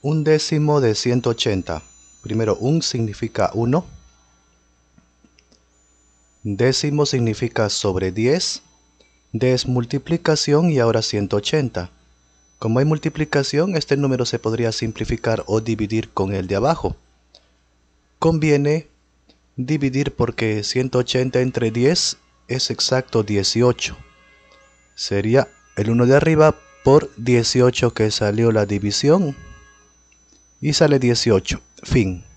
Un décimo de 180. Primero, un significa 1. Décimo significa sobre 10. D es multiplicación y ahora 180. Como hay multiplicación, este número se podría simplificar o dividir con el de abajo. Conviene dividir porque 180 entre 10 es exacto 18. Sería el 1 de arriba por 18 que salió la división. Y sale 18. Fin.